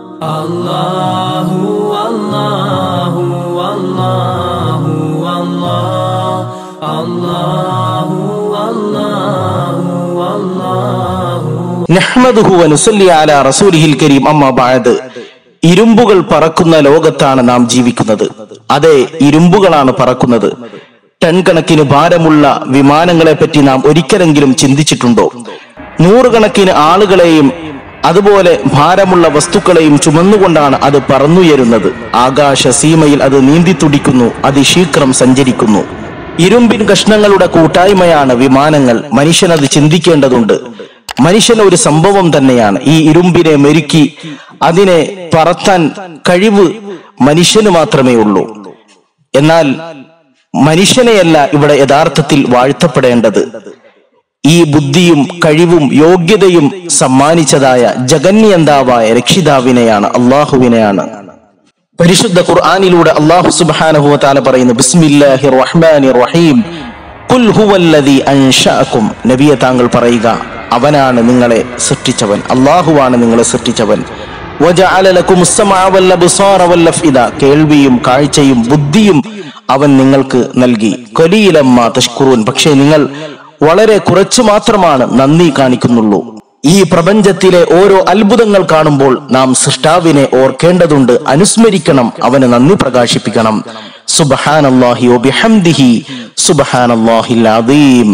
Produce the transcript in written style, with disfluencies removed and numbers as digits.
Allahu Allahu Allahu Allahu Allahu Allahu നഹ്മദുഹു വനുസല്ലി അലാ റസൂലിഹിൽ കരീം. അമ്മാ ബഅദ്. ഇരുമ്പുകൾ പറക്കുന്ന ലോകത്താണ് നാം ജീവിക്കുന്നത്. അതെ, ഇരുമ്പുകളാണ് പറക്കുന്നത്. ടൺ കണക്കിന് ഭാരമുള്ള വിമാനങ്ങളെ പറ്റി നാം ഒരിക്കലെങ്കിലും ചിന്തിച്ചിട്ടുണ്ടോ? നൂറുകണക്കിന് ആളുകളെയും അതുപോലെ ഭാരമുള്ള വസ്തുക്കളെയും ചുമന്നുകൊണ്ടാണ് അത് പറന്നുയരുന്നത്. ആകാശ സീമയിൽ അത് നീന്തി തുടിക്കുന്നു, അതിശീഘ്രം സഞ്ചരിക്കുന്നു. ഇരുമ്പിൻ കഷ്ണങ്ങളുടെ കൂട്ടായ്മയാണ് വിമാനങ്ങൾ. മനുഷ്യനത് ചിന്തിക്കേണ്ടതുണ്ട്. മനുഷ്യൻ ഒരു സംഭവം തന്നെയാണ്. ഈ ഇരുമ്പിനെ മെരുക്കി അതിനെ പറത്താൻ കഴിവ് മനുഷ്യന് മാത്രമേ ഉള്ളൂ. എന്നാൽ മനുഷ്യനെയല്ല ഇവിടെ യഥാർത്ഥത്തിൽ വാഴ്ത്തപ്പെടേണ്ടത്. ഈ ബുദ്ധിയും കഴിവും യോഗ്യതയും സമ്മാനിച്ചതായ ജഗന്യന്താവായ രക്ഷിതാവിനെയാണ്, അള്ളാഹുവിനെയാണ്. പരിശുദ്ധ ഖുർആനിലൂടെ അല്ലാഹു സുബ്ഹാനഹു വ തആല പറയുന്നു, ബിസ്മില്ലാഹിർ റഹ്മാനിർ റഹീം, ഖുൽ ഹുവല്ലദീ അൻശഅകും. നബിയെ താങ്കൾ പറയുക, അവനാണ് നിങ്ങളെ സൃഷ്ടിച്ചവൻ, അല്ലാഹുവാണ് നിങ്ങളെ സൃഷ്ടിച്ചവൻ. വജഅല ലക്കുമുസ് സമഅ വൽ അബ്സാറ വൽ അഫ്ഇദ. കേൾവിയും കാഴ്ചയും ബുദ്ധിയും അവൻ നിങ്ങൾക്ക് നൽകി. ഖലീലം മാ തശ്കുറൂൻ. പക്ഷേ നിങ്ങൾ വളരെ കുറച്ചു മാത്രമാണ് നന്ദി കാണിക്കുന്നുള്ളൂ. ഈ പ്രപഞ്ചത്തിലെ ഓരോ അത്ഭുതങ്ങൾ കാണുമ്പോൾ നാം സൃഷ്ടാവിനെ ഓർക്കേണ്ടതുണ്ട്, അനുസ്മരിക്കണം, അവന് നന്ദി പ്രകാശിപ്പിക്കണം. സുബ്ഹാനല്ലാഹി വബിഹംദിഹി സുബ്ഹാനല്ലാഹിൽ അദീം.